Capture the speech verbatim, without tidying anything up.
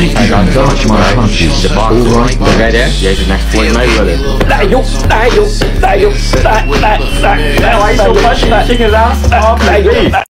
I got dodge my punches. The box right. Look at that. Jason next Floyd Mayweather. Đại Dũng, Đại Dũng, Đại Dũng, Đại Đại Đại Đại Đại Đại Đại Đại Đại Đại Đại Đại Đại Đại Đại Đại Đại